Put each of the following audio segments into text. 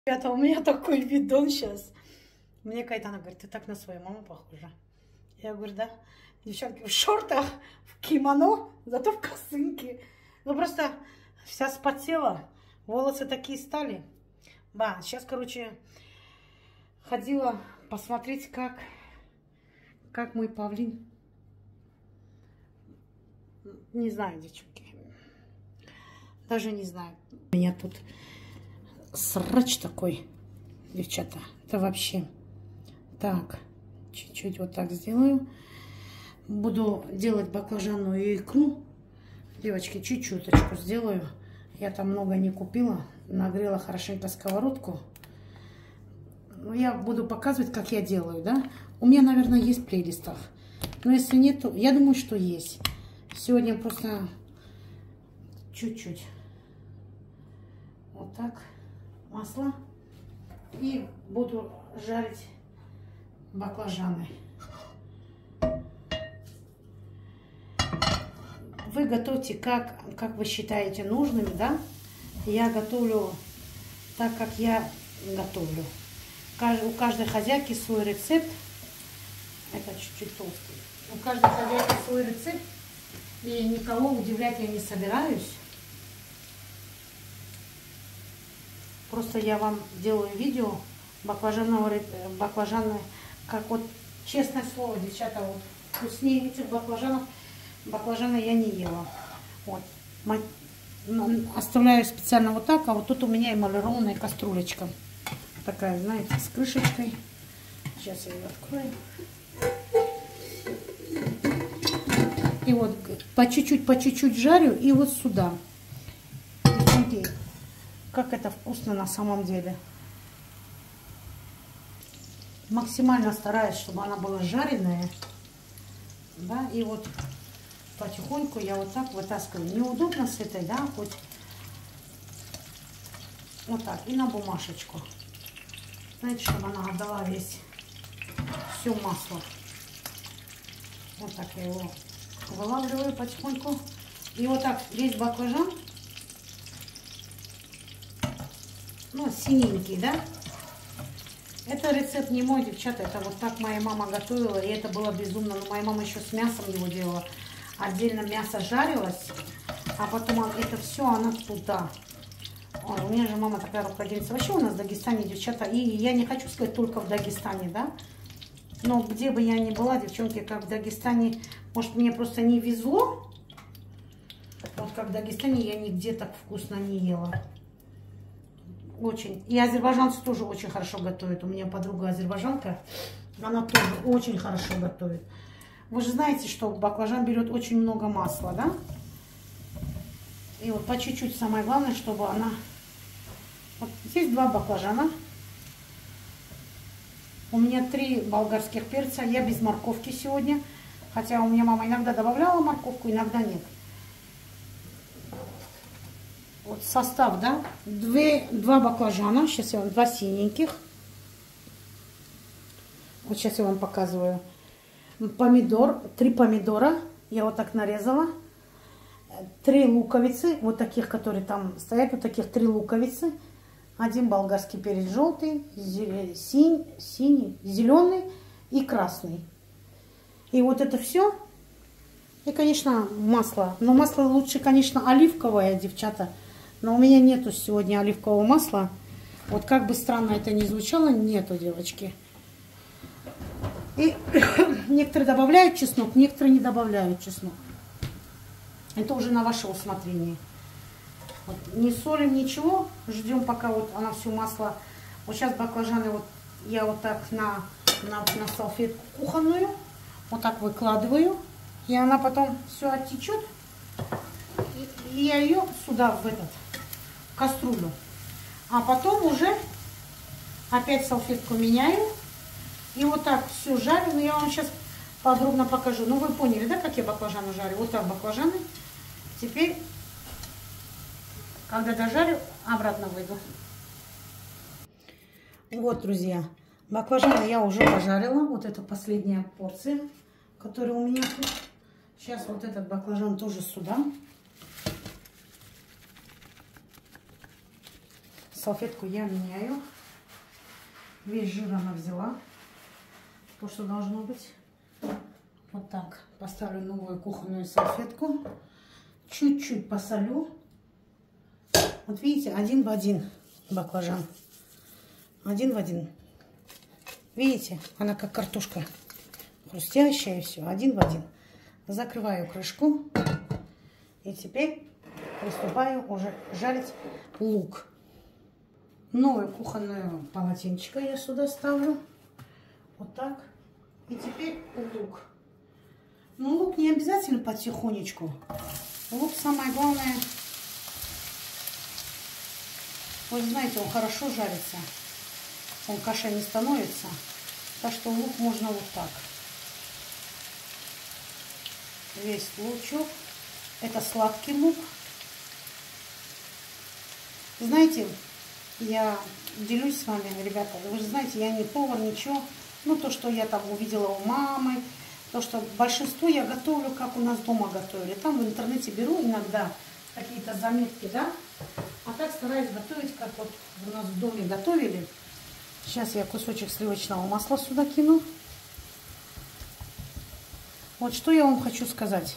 Ребята, у меня такой видон сейчас. Мне Кайтана говорит, ты так на свою маму похожа. Я говорю, да. Девчонки в шортах, в кимоно, зато в косынке. Ну просто вся спотела, волосы такие стали. Ба, сейчас, короче, ходила посмотреть, как мой павлин. Не знаю, девчонки. Даже не знаю. У меня тут срач такой, девчата. Это вообще. Так, чуть-чуть вот так сделаю. Буду делать баклажанную икру. Девочки, чуть-чуточку сделаю. Я там много не купила. Нагрела хорошенько сковородку. Ну, я буду показывать, как я делаю, да? У меня, наверное, есть в плейлистах. Но если нет, то я думаю, что есть. Сегодня просто чуть-чуть. Вот так. Масло. И буду жарить баклажаны. Вы готовьте, как вы считаете нужными, да? Я готовлю так, как я готовлю. У каждой хозяйки свой рецепт. Это чуть-чуть толстый. У каждой хозяйки свой рецепт. И никого удивлять я не собираюсь. Просто я вам делаю видео баклажаны, как вот, честное слово, девчата, вот вкуснее этих баклажаны я не ела. Вот. Оставляю специально вот так, а вот тут у меня эмалированная кастрюлечка. Такая, знаете, с крышечкой. Сейчас я ее открою. И вот по чуть-чуть жарю и вот сюда. Смотрите, как это вкусно на самом деле. Максимально стараюсь, чтобы она была жареная. Да, и вот потихоньку я вот так вытаскиваю. Неудобно с этой, да, хоть вот так. И на бумажечку. Знаете, чтобы она отдала все масло. Вот так я его вылавливаю потихоньку. И вот так весь баклажан, ну, синенький, да. Это рецепт не мой, девчата. Это вот так моя мама готовила. И это было безумно. Но моя мама еще с мясом его делала. Отдельно мясо жарилось. А потом это все она туда. Ой, у меня же мама такая рукодельница. Вообще у нас в Дагестане, девчата. И я не хочу сказать только в Дагестане, да. Но где бы я ни была, девчонки, как в Дагестане. Может, мне просто не везло. Вот как в Дагестане я нигде так вкусно не ела. Очень. И азербайджанцы тоже очень хорошо готовят. У меня подруга азербайджанка, она тоже очень хорошо готовит. Вы же знаете, что баклажан берет очень много масла, да? И вот по чуть-чуть самое главное, чтобы она... Вот здесь 2 баклажана. У меня 3 болгарских перца. Я без морковки сегодня. Хотя у меня мама иногда добавляла морковку, иногда нет. Вот состав, да, 2 баклажана, сейчас я вам 2 синеньких, вот сейчас я вам показываю, помидор, 3 помидора, я вот так нарезала, 3 луковицы, вот таких, которые там стоят, вот таких 3 луковицы, 1 болгарский перец желтый, синий, зеленый и красный. И вот это все, и, конечно, масло, но масло лучше, конечно, оливковое, девчата. Но у меня нету сегодня оливкового масла. Вот как бы странно это ни звучало, нету, девочки. И некоторые добавляют чеснок, некоторые не добавляют чеснок. Это уже на ваше усмотрение. Вот, не солим, ничего. Ждем, пока вот она все масло... Вот сейчас баклажаны вот я вот так на салфетку кухонную вот так выкладываю. И она потом все оттечет. И я ее сюда, в кастрюлю. А потом уже опять салфетку меняю. И вот так все жарю. Но я вам сейчас подробно покажу. Ну, вы поняли, да, как я баклажаны жарю? Вот так баклажаны. Теперь, когда дожарю, обратно выйду. Вот, друзья, баклажаны я уже пожарила. Вот это последняя порция, которая у меня тут. Сейчас вот этот баклажан тоже сюда. салфетку я меняю. Весь жир она взяла. То, что должно быть. Вот так. Поставлю новую кухонную салфетку. Чуть-чуть посолю. Вот видите, один в один баклажан. Один в один. Видите, она как картошка. Хрустящая и все. Один в один. Закрываю крышку. И теперь приступаю уже жарить лук. Новое кухонное полотенчико я сюда ставлю. Вот так. И теперь лук. Но лук не обязательно потихонечку. Лук самое главное. Вы знаете, он хорошо жарится. Он каша не становится. Так что лук можно вот так. Весь лучок. Это сладкий лук. Знаете, я делюсь с вами, ребята. Вы же знаете, я не повар, ничего. Ну, то, что я там увидела у мамы. То, что большинство я готовлю, как у нас дома готовили. Там в интернете беру иногда какие-то заметки, да. А так стараюсь готовить, как вот у нас в доме готовили. Сейчас я кусочек сливочного масла сюда кину. Вот что я вам хочу сказать.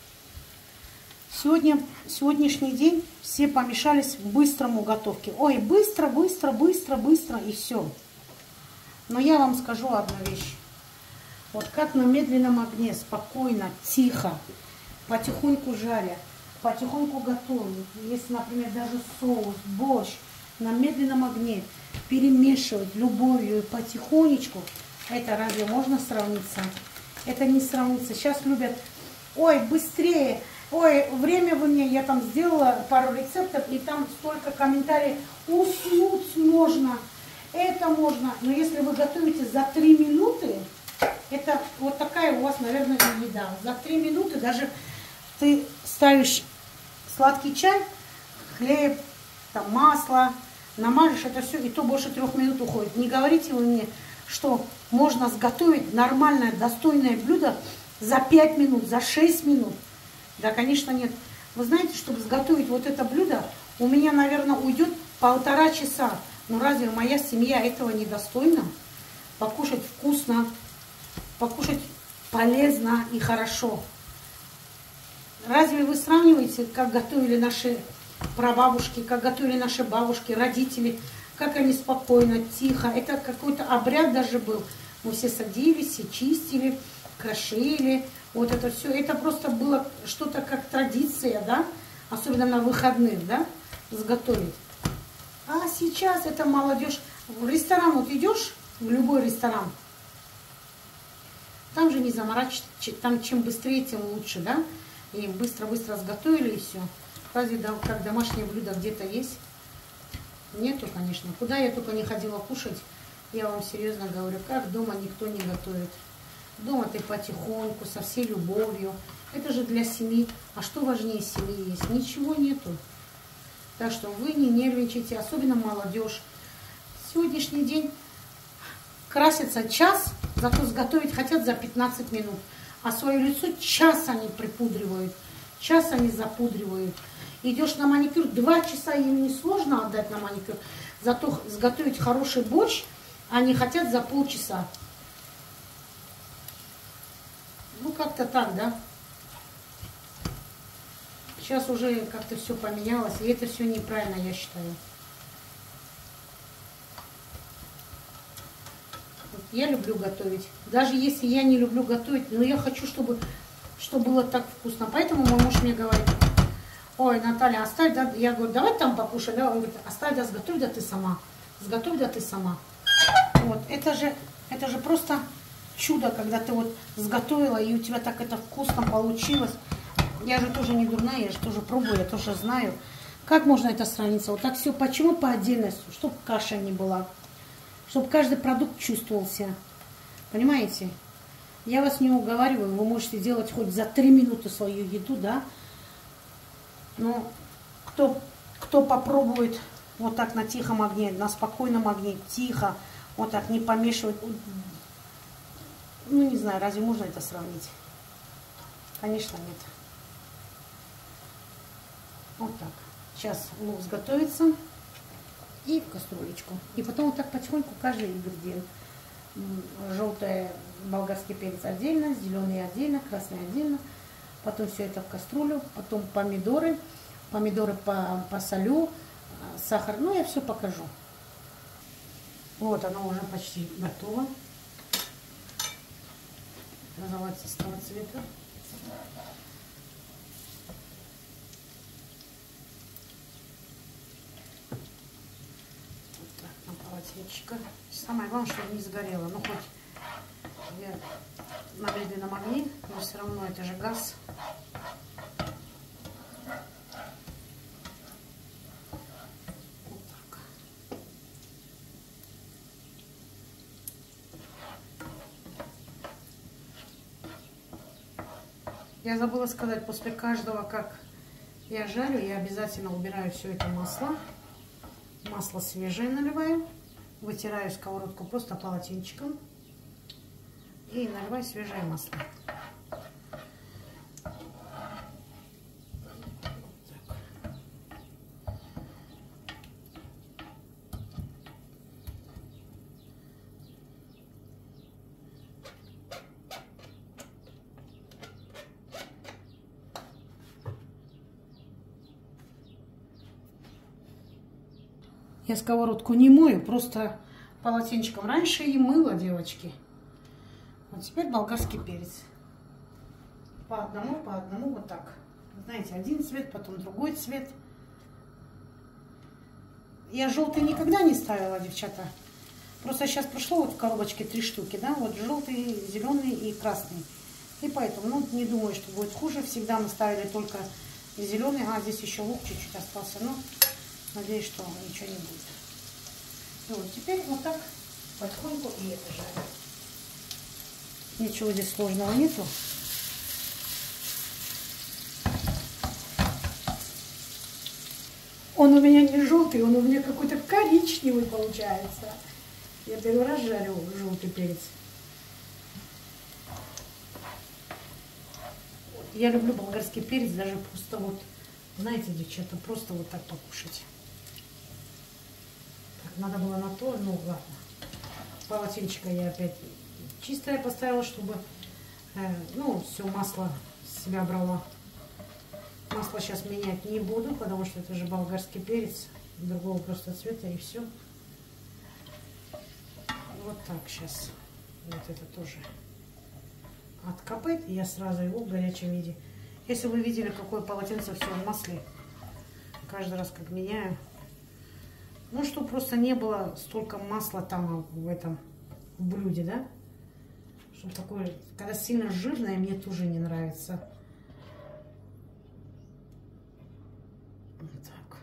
Сегодняшний день все помешались в быстрому готовке. Ой, быстро, быстро, быстро, быстро и все. Но я вам скажу одну вещь. Вот как на медленном огне, спокойно, тихо, потихоньку жаря, потихоньку готовлю. Если, например, даже соус, борщ на медленном огне перемешивать любовью и потихонечку, это разве можно сравниться? Это не сравнится. Сейчас любят, ой, быстрее, ой, время вы мне, я там сделала пару рецептов, и там столько комментариев, уснуть можно, это можно. Но если вы готовите за 3 минуты, это вот такая у вас, наверное, еда. За 3 минуты даже ты ставишь сладкий чай, хлеб, там, масло, намажешь это все, и то больше 3 минут уходит. Не говорите вы мне, что можно сготовить нормальное, достойное блюдо за 5 минут, за 6 минут. Да, конечно, нет. Вы знаете, чтобы сготовить вот это блюдо, у меня, наверное, уйдет 1,5 часа. Но разве моя семья этого недостойна? Покушать вкусно, покушать полезно и хорошо. Разве вы сравниваете, как готовили наши прабабушки, как готовили наши бабушки, родители, как они спокойно, тихо. Это какой-то обряд даже был. Мы все садились, все чистили, крошили. Вот это все. Это просто было что-то как традиция, да? Особенно на выходных, да? Сготовить. А сейчас это молодежь. В ресторан вот идешь, в любой ресторан, там же не заморачиваться, там чем быстрее, тем лучше, да? И быстро-быстро сготовили и все. Разве как домашнее блюдо где-то есть? Нету, конечно. Куда я только не ходила кушать, я вам серьезно говорю, как дома никто не готовит. Дома ты потихоньку, со всей любовью. Это же для семьи. А что важнее семьи есть? Ничего нету. Так что вы не нервничайте, особенно молодежь. Сегодняшний день красятся час, зато сготовить хотят за 15 минут. А свое лицо час они припудривают, час они запудривают. Идешь на маникюр, 2 часа им не сложно отдать на маникюр, зато сготовить хороший борщ они хотят за полчаса. Ну, как-то так, да? Сейчас уже как-то все поменялось, и это все неправильно, я считаю. Я люблю готовить. Даже если я не люблю готовить, но я хочу, чтобы было так вкусно. Поэтому мой муж мне говорит, ой, Наталья, оставь, да. Я говорю, давай там покушай, да. Он говорит, оставь, да, сготовь, да ты сама. Сготовь, да ты сама. Вот, это же просто чудо, когда ты вот сготовила, и у тебя так это вкусно получилось. Я же тоже не дурная, я же тоже пробую, я тоже знаю. Как можно это сравниться? Вот так все, почему по отдельности? Чтобы каша не была. Чтобы каждый продукт чувствовался. Понимаете? Я вас не уговариваю, вы можете делать хоть за 3 минуты свою еду, да? Но кто попробует вот так на тихом огне, на спокойном огне, тихо, вот так не помешивать, ну не знаю, разве можно это сравнить? Конечно, нет. Вот так. Сейчас лук сготовится. И в кастрюлечку. И потом вот так потихоньку каждый ингредиент. Желтый болгарский перец отдельно, зеленый отдельно, красный отдельно. Потом все это в кастрюлю. Потом помидоры. Помидоры посолю, сахар. Ну, я все покажу. Вот оно уже почти готово. Розоватого цвета. Вот так, на полотенчико. Самое главное, чтобы не сгорело. Ну, хоть я на медленном огне, но все равно это же газ. Вот так. Я забыла сказать, после каждого, как я жарю, я обязательно убираю все это масло. Масло свежее наливаю. Вытираю сковородку просто полотенчиком. И наливаю свежее масло. Я сковородку не мою, просто полотенчиком. Раньше и мыла, девочки. Вот теперь болгарский перец. По одному, вот так. Знаете, один цвет, потом другой цвет. Я желтый никогда не ставила, девчата. Просто сейчас пришло вот в коробочке 3 штуки, да, вот желтый, зеленый и красный. И поэтому, ну, не думаю, что будет хуже. Всегда мы ставили только зеленый. А, здесь еще лук чуть-чуть остался, но надеюсь, что ничего не будет. И вот теперь вот так потихоньку и это жарю. Ничего здесь сложного нету. Он у меня не желтый, он у меня какой-то коричневый получается. Я первый раз жарю желтый перец. Я люблю болгарский перец, даже просто вот, знаете, девчата, просто вот так покушать. Так, надо было на то, ну ладно. Полотенчика я опять чистое поставила, чтобы, ну, все масло с себя брала. Масло сейчас менять не буду, потому что это же болгарский перец, другого просто цвета, и все. Вот так сейчас. Вот это тоже откапает, и я сразу его в горячем виде. Если вы видели, какое полотенце все в масле, каждый раз как меняю. Ну, чтобы просто не было столько масла там в этом блюде, да? Чтобы такое, когда сильно жирное, мне тоже не нравится. Вот так.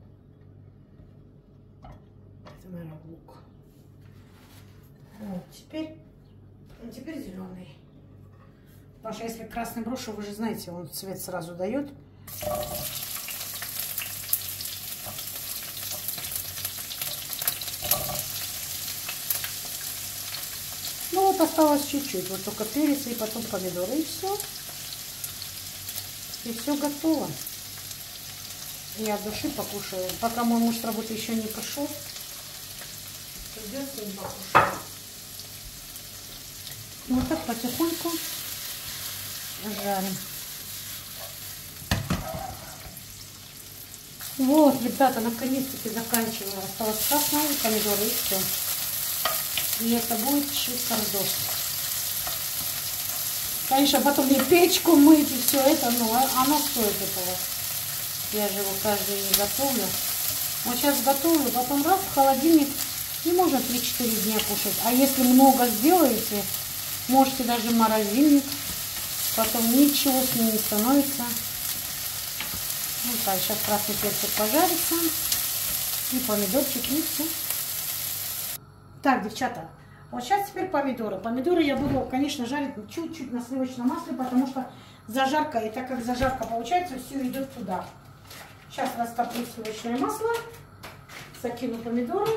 Это, наверное, лук. Вот, теперь зеленый. Потому что если красный брошу, вы же знаете, он цвет сразу дает. Ну вот осталось чуть-чуть. Вот только перец и потом помидоры, и все. И все готово. Я от души покушаю. Пока мой муж с работы еще не пошел, придется им покушать. Вот так потихоньку жарим. Вот, ребята, наконец-таки заканчиваю. Осталось красные помидоры и все. И это будет шикардос. Конечно, потом мне печку мыть и все это, но оно стоит этого. Я же его каждый день готовлю. Вот сейчас готовлю, потом раз в холодильник, и можно 3-4 дня кушать. А если много сделаете, можете даже в морозильник. Потом ничего с ним не становится. Вот так, сейчас красный перчик пожарится. И помидорчик, и все. Так, девчата, вот сейчас теперь помидоры. Помидоры я буду, конечно, жарить чуть-чуть на сливочном масле, потому что зажарка, и так как зажарка получается, все идет туда. Сейчас растоплю сливочное масло, закину помидоры.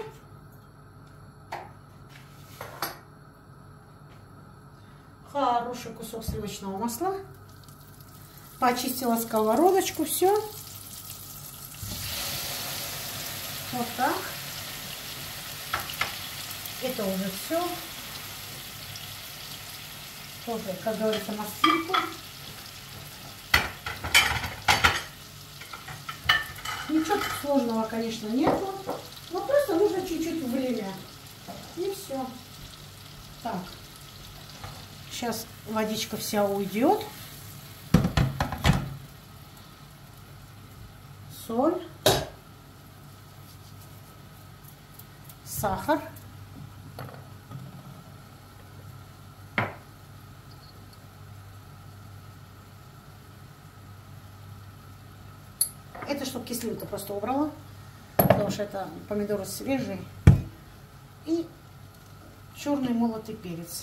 Хороший кусок сливочного масла. Почистила сковородочку, все. Вот так. Это уже все. Тоже, как говорится, на стирку. Ничего сложного, конечно, нету. Но просто нужно чуть-чуть время. И все. Так. Сейчас водичка вся уйдет. Соль. Сахар. Это чтобы кислинку просто убрала, потому что это помидоры свежие. И черный молотый перец.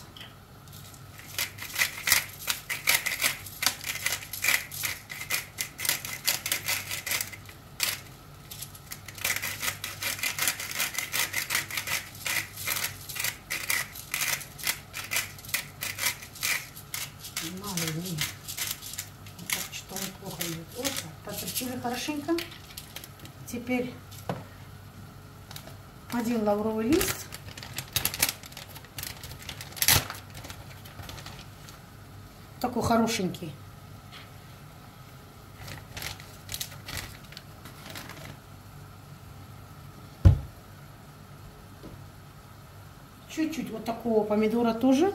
Маленький. Вот так что-то он плохо идет. Вот так. Поперчили хорошенько. Теперь 1 лавровый лист. Такой хорошенький. Чуть-чуть вот такого помидора тоже.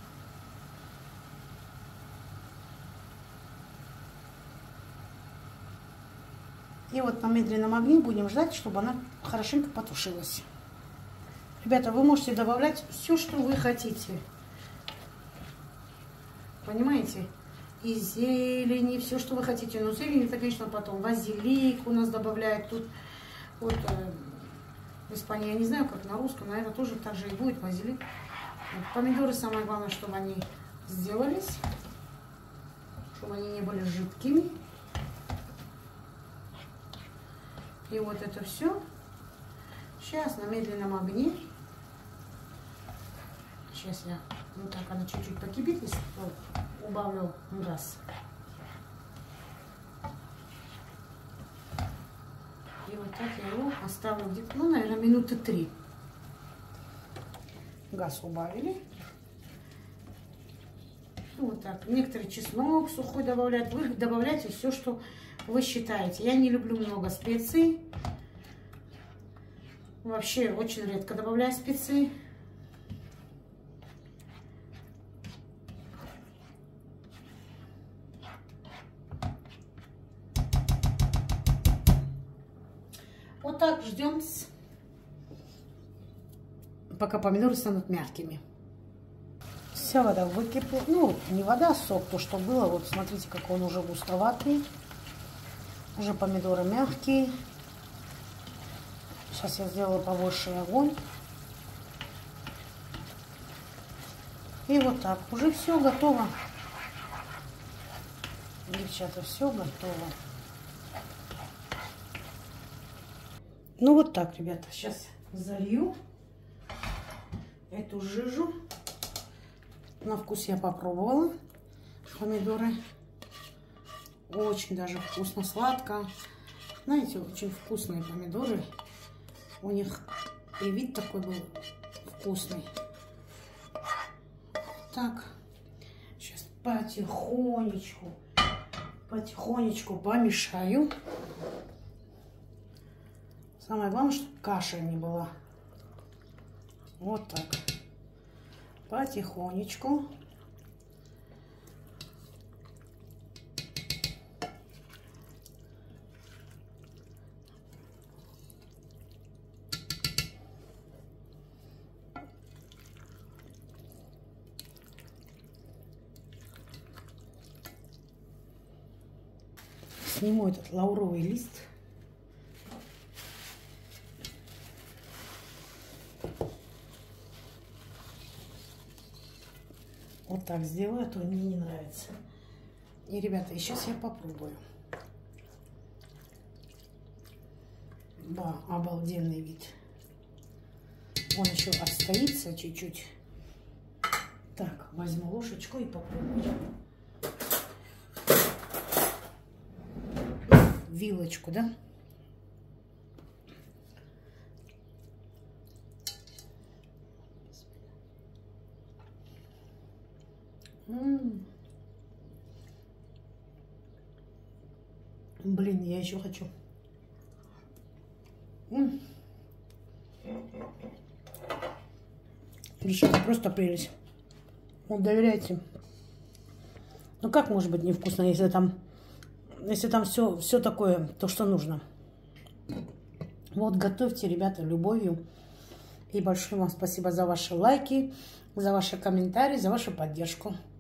И вот на медленном огне будем ждать, чтобы она хорошенько потушилась. Ребята, вы можете добавлять все, что вы хотите. Понимаете? И зелени, все, что вы хотите. Но зелень это, конечно, потом. Базилик у нас добавляют тут. Вот в Испании, я не знаю, как на русском, наверное, тоже так же и будет базилик. Вот, помидоры, самое главное, чтобы они сделались. Чтобы они не были жидкими. И вот это все. Сейчас на медленном огне. Сейчас я, вот так она чуть-чуть покипит, если убавлю газ. И вот так я его оставлю где-то, ну, наверное, минуты 3. Газ убавили. Вот так. Некоторые чеснок сухой добавляют. Вы добавляете все, что вы считаете. Я не люблю много специй. Вообще очень редко добавляю специи. Вот так ждем, пока помидоры станут мягкими. Вся вода выкипела. Ну, не вода, а сок, то, что было. Вот смотрите, как он уже густоватый. Уже помидоры мягкие. Сейчас я сделаю побольше огонь. И вот так. Уже все готово. Девчата, все готово. Ну вот так, ребята. Сейчас залью эту жижу. На вкус я попробовала. Помидоры. Очень даже вкусно, сладко. Знаете, очень вкусные помидоры. У них и вид такой был вкусный. Так. Сейчас потихонечку помешаю. Самое главное, чтобы каша не была. Вот так. Потихонечку. Сниму этот лавровый лист. Вот так сделаю, а то мне не нравится. И, ребята, сейчас я попробую. Да, обалденный вид. Он еще отстоится чуть-чуть. Так, возьму ложечку и попробую. Вилочку, да? Блин, я еще хочу. Девчонки, просто прелесть. Вот доверяйте. Ну как может быть невкусно, если там все такое, то, что нужно. Вот готовьте, ребята, любовью. И большое вам спасибо за ваши лайки, за ваши комментарии, за вашу поддержку.